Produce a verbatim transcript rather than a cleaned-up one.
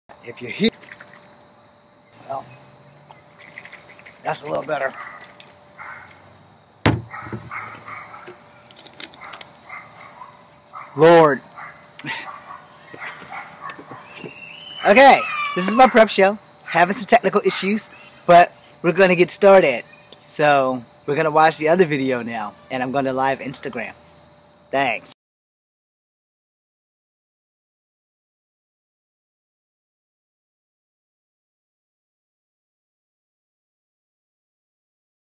If you're here, well, that's a little better. Lord. Okay, this is my prep show. Having some technical issues, but we're going to get started. So, we're going to watch the other video now, and I'm going to live Instagram. Thanks.